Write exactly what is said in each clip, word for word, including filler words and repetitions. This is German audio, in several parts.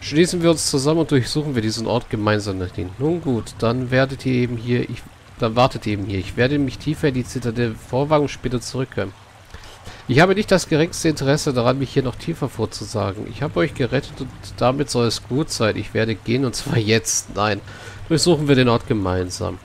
Schließen wir uns zusammen und durchsuchen wir diesen Ort gemeinsam nach ihnen. Nun gut, dann werdet ihr eben hier, ich, dann wartet ihr eben hier. Ich werde mich tiefer in die Zitadelle vorwagen und später zurückkehren. Ich habe nicht das geringste Interesse daran, mich hier noch tiefer vorzusagen. Ich habe euch gerettet und damit soll es gut sein. Ich werde gehen und zwar jetzt. Nein, durchsuchen wir den Ort gemeinsam.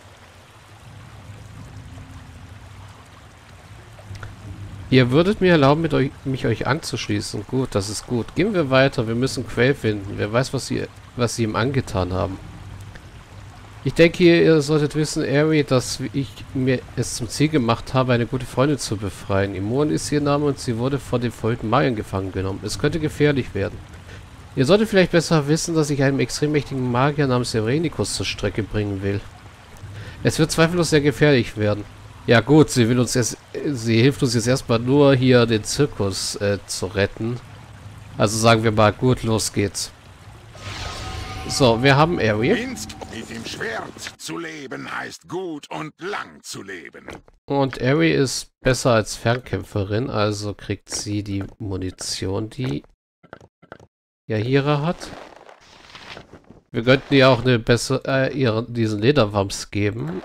Ihr würdet mir erlauben, mit euch, mich euch anzuschließen. Gut, das ist gut. Gehen wir weiter. Wir müssen Quail finden. Wer weiß, was sie, was sie ihm angetan haben. Ich denke, ihr solltet wissen, Ari, dass ich mir es zum Ziel gemacht habe, eine gute Freundin zu befreien. Imon ist ihr Name und sie wurde von den verrückten Magiern gefangen genommen. Es könnte gefährlich werden. Ihr solltet vielleicht besser wissen, dass ich einen extrem mächtigen Magier namens Serenicus zur Strecke bringen will. Es wird zweifellos sehr gefährlich werden. Ja gut, sie will uns jetzt, sie hilft uns jetzt erstmal nur hier den Zirkus äh, zu retten. Also sagen wir mal, gut, los geht's. So, wir haben Ari. Mit dem Schwert zu leben heißt gut und lang zu leben. Und Ari ist besser als Fernkämpferin, also kriegt sie die Munition, die Jaheira hat. Wir könnten ihr auch eine bessere, äh, ihren, diesen Lederwams geben.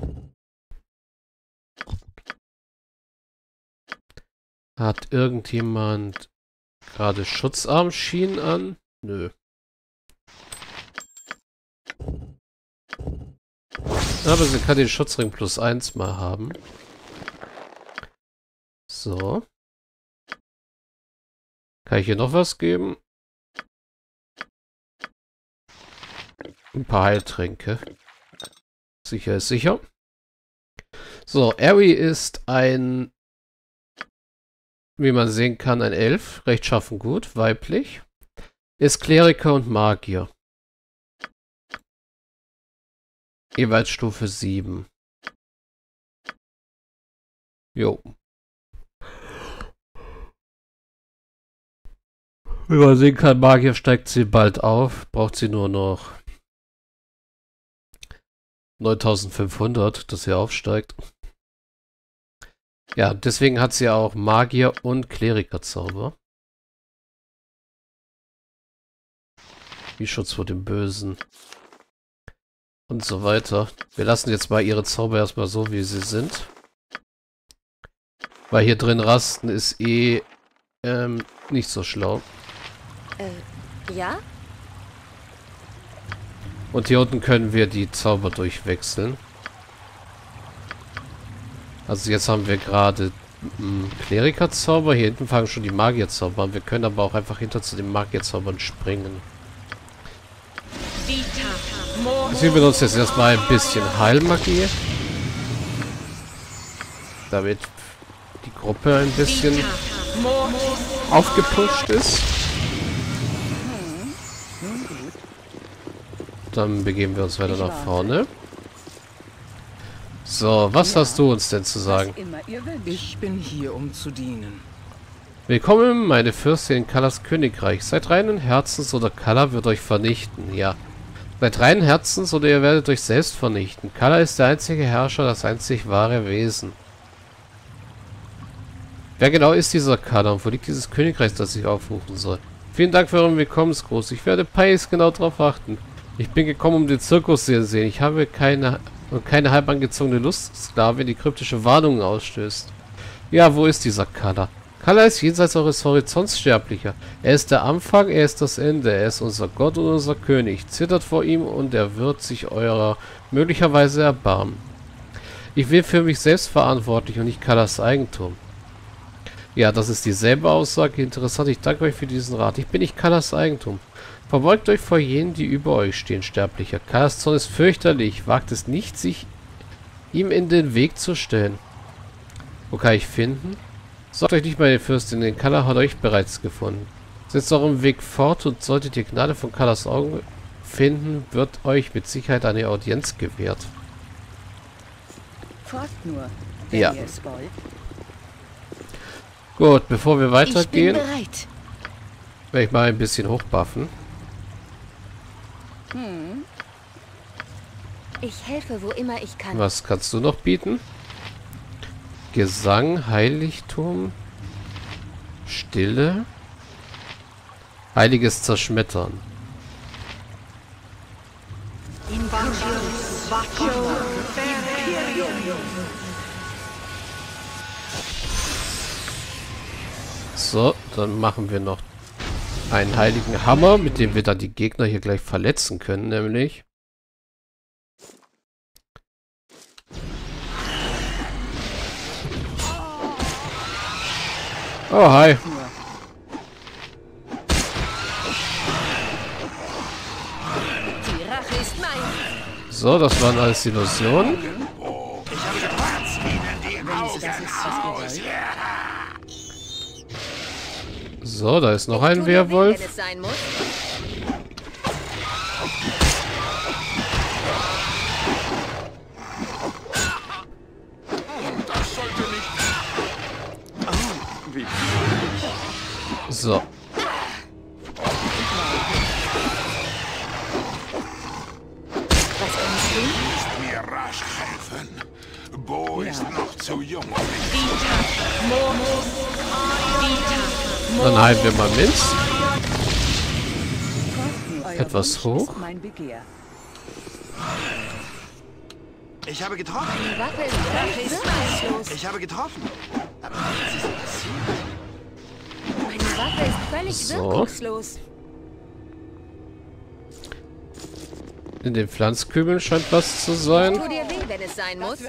Hat irgendjemand gerade Schutzarmschienen an? Nö. Aber sie kann den Schutzring plus eins mal haben. So. Kann ich hier noch was geben? Ein paar Heiltränke. Sicher ist sicher. So, Ari ist ein, wie man sehen kann, ein Elf. Rechtschaffen gut, weiblich. Ist Kleriker und Magier. Jeweils Stufe sieben. Jo. Wie man sehen kann, Magier steigt sie bald auf. Braucht sie nur noch neuntausendfünfhundert, dass sie aufsteigt. Ja, deswegen hat sie auch Magier und Klerikerzauber. Wie Schutz vor dem Bösen. Und so weiter. Wir lassen jetzt mal ihre Zauber erstmal so, wie sie sind. Weil hier drin rasten ist eh ähm, nicht so schlau. Äh, ja? Und hier unten können wir die Zauber durchwechseln. Also jetzt haben wir gerade Klerikerzauber. Hier hinten fangen schon die Magierzauber an. Wir können aber auch einfach hinter zu den Magierzaubern springen. Sie benutzt jetzt erstmal ein bisschen Heilmagie. Damit die Gruppe ein bisschen aufgepusht ist. Dann begeben wir uns weiter nach vorne. So, was hast du uns denn zu sagen? Ich bin hier, um zu dienen. Willkommen, meine Fürstin in Kalas Königreich. Seid reinen Herzens oder Kala wird euch vernichten. Ja. Seid reinen Herzens oder ihr werdet euch selbst vernichten. Kala ist der einzige Herrscher, das einzig wahre Wesen. Wer genau ist dieser Kala und wo liegt dieses Königreich, das ich aufrufen soll? Vielen Dank für euren Willkommensgruß. Ich werde Pais genau darauf achten. Ich bin gekommen, um den Zirkus zu sehen. Ich habe keine, keine halb angezogene Lustsklavin, die kryptische Warnungen ausstößt. Ja, wo ist dieser Kala? Kala ist jenseits eures Horizonts Sterblicher. Er ist der Anfang, er ist das Ende. Er ist unser Gott und unser König. Zittert vor ihm und er wird sich eurer möglicherweise erbarmen. Ich bin für mich selbst verantwortlich und nicht Kalas Eigentum. Ja, das ist dieselbe Aussage. Interessant, ich danke euch für diesen Rat. Ich bin nicht Kalas Eigentum. Verbeugt euch vor jenen, die über euch stehen, Sterblicher. Kalas Zorn ist fürchterlich. Wagt es nicht, sich ihm in den Weg zu stellen. Wo kann ich finden? Sorgt euch nicht, meine Fürstin, den Kala hat euch bereits gefunden. Setzt euren Weg fort und solltet ihr Gnade von Kalas Augen finden, wird euch mit Sicherheit eine Audienz gewährt. Folgt nur, wenn ja. ihr es wollt. Gut, bevor wir weitergehen, ich bin bereit. werde ich mal ein bisschen hochbuffen. Hm. Ich helfe, wo immer ich kann. Was kannst du noch bieten? Gesang, Heiligtum, Stille, Heiliges Zerschmettern. So, dann machen wir noch einen heiligen Hammer, mit dem wir dann die Gegner hier gleich verletzen können, nämlich. Oh, hi. So, das waren alles Illusionen. So, da ist noch ein Werwolf. So. Mir rasch helfen. Bo ist noch zu jung. Dann heilen wir mal Minz. Etwas hoch. Ich habe getroffen. Die Waffe ist völlig wirkungslos. Ich habe getroffen. Aber was ist passiert? Meine Waffe ist völlig So. wirkungslos. In den Pflanzkübeln scheint was zu sein. Tu dir weh, wenn es sein muss.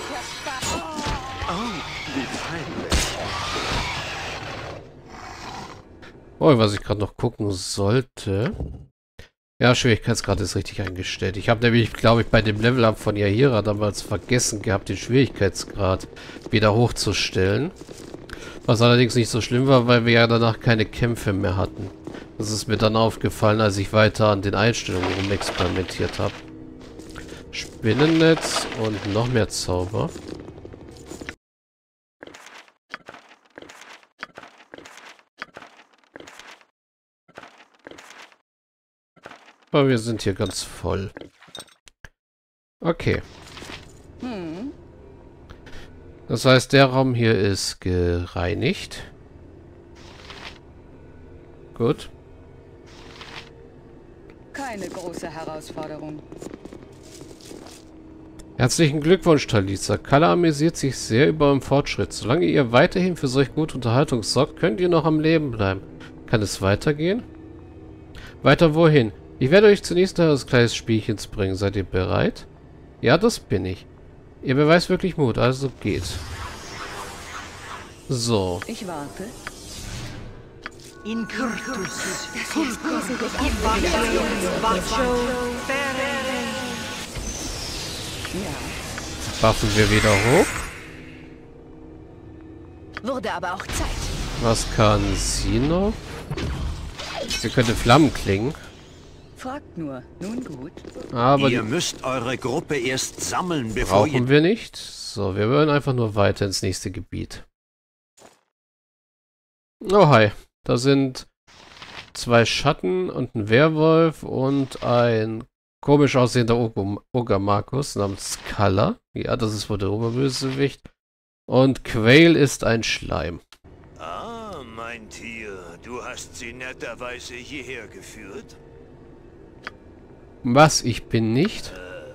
Oh, was ich gerade noch gucken sollte. Ja, Schwierigkeitsgrad ist richtig eingestellt. Ich habe nämlich, glaube ich, bei dem Level-Up von Jaheira damals vergessen gehabt, den Schwierigkeitsgrad wieder hochzustellen. Was allerdings nicht so schlimm war, weil wir ja danach keine Kämpfe mehr hatten. Das ist mir dann aufgefallen, als ich weiter an den Einstellungen rumexperimentiert habe. Spinnennetz und noch mehr Zauber. Aber wir sind hier ganz voll. Okay. Das heißt, der Raum hier ist gereinigt. Gut. Keine große Herausforderung. Herzlichen Glückwunsch, Talisa. Kala amüsiert sich sehr über euren Fortschritt. Solange ihr weiterhin für solch gute Unterhaltung sorgt, könnt ihr noch am Leben bleiben. Kann es weitergehen? Weiter wohin? Ich werde euch zunächst ein kleines Spielchens bringen. Seid ihr bereit? Ja, das bin ich. Ihr beweist wirklich Mut, also geht. So. Ich warte. In Curtus. Ja. Buffen wir wieder hoch. Wurde aber auch Zeit. Was kann sie noch? Sie könnte Flammen klingen. Fragt nur. Nun gut. Aber Ihr die müsst eure Gruppe erst sammeln, bevor ihr... brauchen wir nicht. So, wir wollen einfach nur weiter ins nächste Gebiet. Oh, hi. Da sind zwei Schatten und ein Werwolf und ein komisch aussehender Ogermarkus namens Kala. Ja, das ist wohl der Oberbösewicht. Und Quail ist ein Schleim. Ah, mein Tier, du hast sie netterweise hierher geführt? Was, ich bin nicht?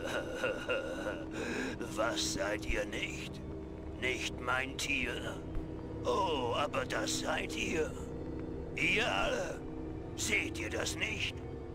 Was seid ihr nicht? Nicht mein Tier? Oh, aber das seid ihr. Ihr alle. Seht ihr das nicht?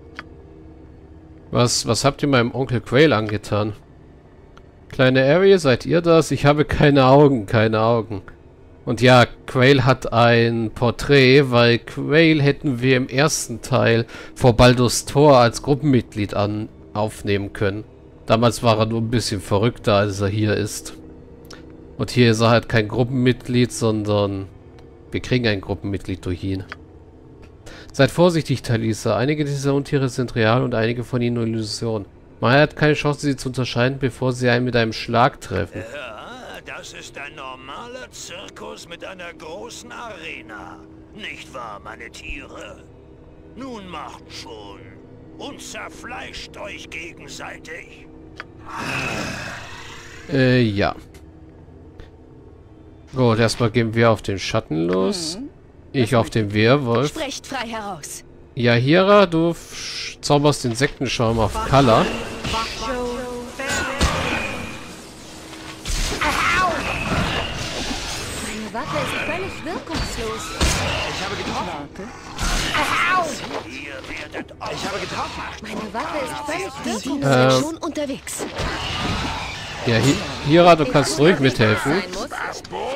Was, was habt ihr meinem Onkel Quail angetan? Kleine Ariel, seid ihr das? Ich habe keine Augen, keine Augen. Und ja, Quail hat ein Porträt, weil Quail hätten wir im ersten Teil vor Baldur's Tor als Gruppenmitglied an aufnehmen können. Damals war er nur ein bisschen verrückter, als er hier ist. Und hier ist er halt kein Gruppenmitglied, sondern wir kriegen ein Gruppenmitglied durch ihn. Seid vorsichtig, Talisa. Einige dieser Untiere sind real und einige von ihnen nur Illusion. Man hat keine Chance, sie zu unterscheiden, bevor sie einen mit einem Schlag treffen. Ja, das ist ein normaler Zirkus mit einer großen Arena. Nicht wahr, meine Tiere? Nun macht schon und zerfleischt euch gegenseitig. Äh, ja. Gut, erstmal gehen wir auf den Schatten los. Hm. Ich auf den Werwolf. Sprecht frei heraus. Yahira, du zauberst Insektenschaum auf Kala. Meine Waffe ist völlig wirkungslos. Ich habe getroffen. Ihr werdet Ich habe getroffen. Meine Waffe ist völlig wirkungslos. Ähm. Sind schon unterwegs. Yahira, du kannst ruhig mithelfen. Sein muss. Was, Bo?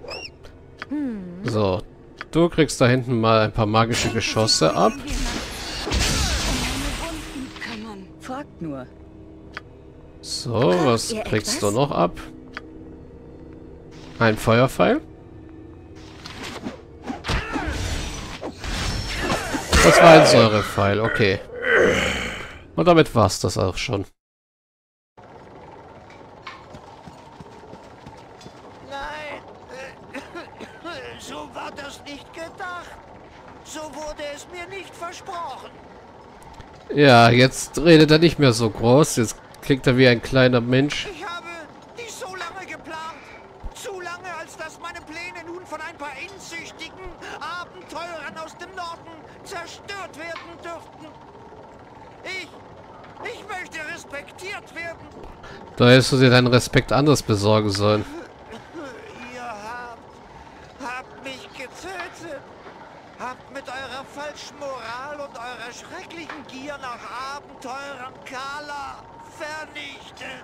So, du kriegst da hinten mal ein paar magische Geschosse ab. Fragt nur. So, was ihr kriegst du etwas? noch ab? Ein Feuerpfeil. Das war ein Säurepfeil, okay. Und damit war's das auch schon. Nein, so war das nicht gedacht. So wurde es mir nicht versprochen. Ja, jetzt redet er nicht mehr so groß. Jetzt klingt er wie ein kleiner Mensch. Ich habe dies so lange geplant. Zu lange, als dass meine Pläne nun von ein paar inzüchtigen Abenteurern aus dem Norden zerstört werden dürften. Ich, ich möchte respektiert werden. Da hättest du dir deinen Respekt anders besorgen sollen. Ihr habt, habt mich getötet. Habt mit eurer falschen Moral und eurer schrecklichen Gier nach Abenteurern Kala vernichtet.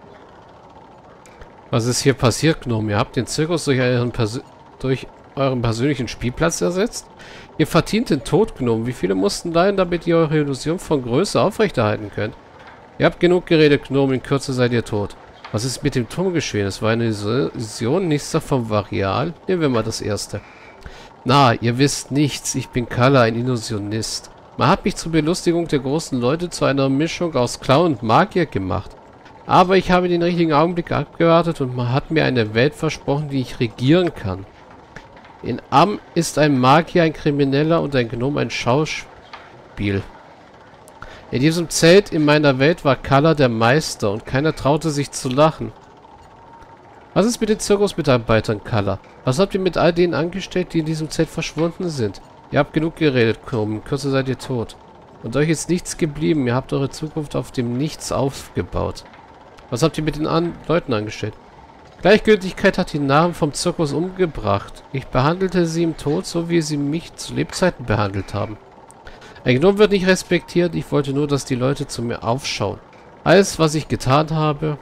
Was ist hier passiert, Gnome? Ihr habt den Zirkus durch euren, Persö durch euren persönlichen Spielplatz ersetzt? Ihr verdient den Tod, Gnome. Wie viele mussten leiden, damit ihr eure Illusion von Größe aufrechterhalten könnt? Ihr habt genug geredet, Gnome. In Kürze seid ihr tot. Was ist mit dem Turm geschehen? Es war eine Illusion, nichts davon war real. Nehmen wir mal das erste. Na, ihr wisst nichts. Ich bin Kala, ein Illusionist. Man hat mich zur Belustigung der großen Leute zu einer Mischung aus Clown und Magier gemacht. Aber ich habe den richtigen Augenblick abgewartet und man hat mir eine Welt versprochen, die ich regieren kann. In Am ist ein Magier, ein Krimineller und ein Gnome ein Schauspiel. In diesem Zelt in meiner Welt war Kala der Meister und keiner traute sich zu lachen. Was ist mit den Zirkusmitarbeitern, Kala? Was habt ihr mit all denen angestellt, die in diesem Zelt verschwunden sind? Ihr habt genug geredet, Gnome. In Kürze seid ihr tot. Und euch ist nichts geblieben. Ihr habt eure Zukunft auf dem Nichts aufgebaut. Was habt ihr mit den an Leuten angestellt? Gleichgültigkeit hat die Narren vom Zirkus umgebracht. Ich behandelte sie im Tod, so wie sie mich zu Lebzeiten behandelt haben. Ein Gnome wird nicht respektiert. Ich wollte nur, dass die Leute zu mir aufschauen. Alles, was ich getan habe...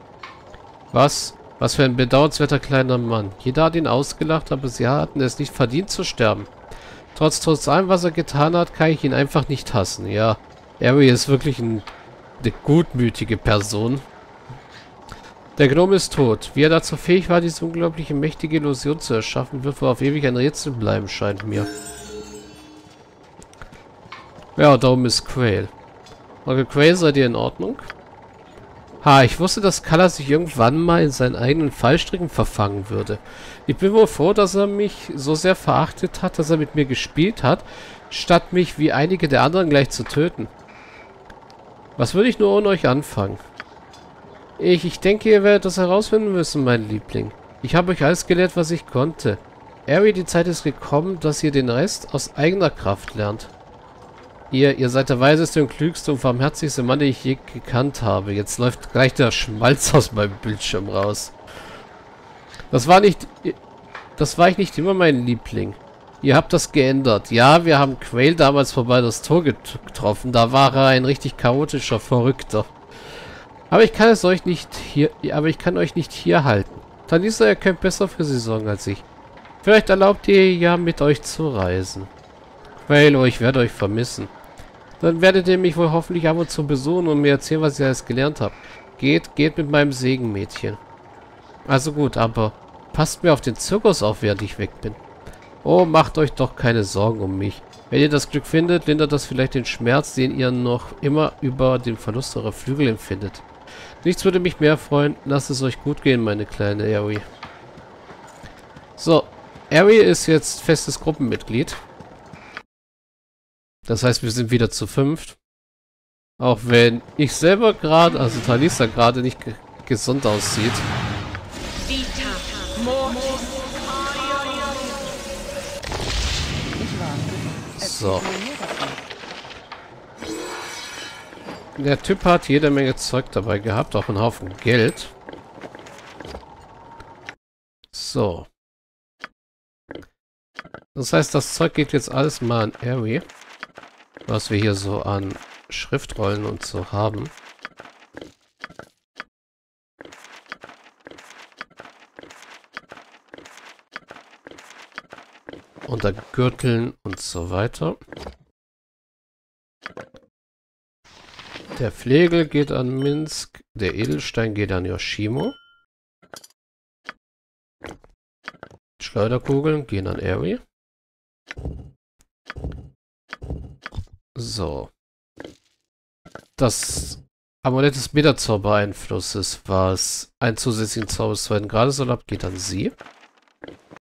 Was? Was für ein bedauernswerter kleiner Mann. Jeder hat ihn ausgelacht, aber sie hatten es nicht verdient zu sterben. Trotz, trotz allem, was er getan hat, kann ich ihn einfach nicht hassen. Ja, Ari ist wirklich ein, eine gutmütige Person. Der Gnome ist tot. Wie er dazu fähig war, diese unglaubliche mächtige Illusion zu erschaffen, wird wohl auf ewig ein Rätsel bleiben, scheint mir. Ja, darum ist Quail. Onkel Quail, seid ihr in Ordnung? Ha, ich wusste, dass Kala sich irgendwann mal in seinen eigenen Fallstricken verfangen würde. Ich bin wohl froh, dass er mich so sehr verachtet hat, dass er mit mir gespielt hat, statt mich wie einige der anderen gleich zu töten. Was würde ich nur ohne euch anfangen? Ich, ich denke, ihr werdet das herausfinden müssen, mein Liebling. Ich habe euch alles gelehrt, was ich konnte. Ari, die Zeit ist gekommen, dass ihr den Rest aus eigener Kraft lernt. Ihr, ihr seid der weiseste und klügste und barmherzigste Mann, den ich je gekannt habe. Jetzt läuft gleich der Schmalz aus meinem Bildschirm raus. Das war nicht... Das war ich nicht immer mein Liebling. Ihr habt das geändert. Ja, wir haben Quail damals vorbei das Tor getroffen. Da war er ein richtig chaotischer Verrückter. Aber ich kann es euch nicht hier... Aber ich kann euch nicht hier halten. Talisa, ihr könnt besser für sie sorgen als ich. Vielleicht erlaubt ihr ja mit euch zu reisen. Quail, oh, ich werde euch vermissen. Dann werdet ihr mich wohl hoffentlich ab und zu besuchen und mir erzählen, was ihr alles gelernt habt. Geht, geht mit meinem Segen, Mädchen. Also gut, aber passt mir auf den Zirkus auf, während ich weg bin. Oh, macht euch doch keine Sorgen um mich. Wenn ihr das Glück findet, lindert das vielleicht den Schmerz, den ihr noch immer über den Verlust eurer Flügel empfindet. Nichts würde mich mehr freuen. Lasst es euch gut gehen, meine kleine Ari. So, Ari ist jetzt festes Gruppenmitglied. Das heißt, wir sind wieder zu fünft. Auch wenn ich selber gerade, also Talisa gerade nicht ge gesund aussieht. So. Der Typ hat jede Menge Zeug dabei gehabt, auch einen Haufen Geld. So. Das heißt, das Zeug geht jetzt alles mal an Ari. Was wir hier so an Schriftrollen und so haben. Unter Gürteln und so weiter. Der Flegel geht an Minsk. Der Edelstein geht an Yoshimo. Schleuderkugeln gehen an Ari. So. Das Amulett des Meterzaubereinflusses, was einen zusätzlichen Zauber des zweiten Grades erlaubt, geht an sie.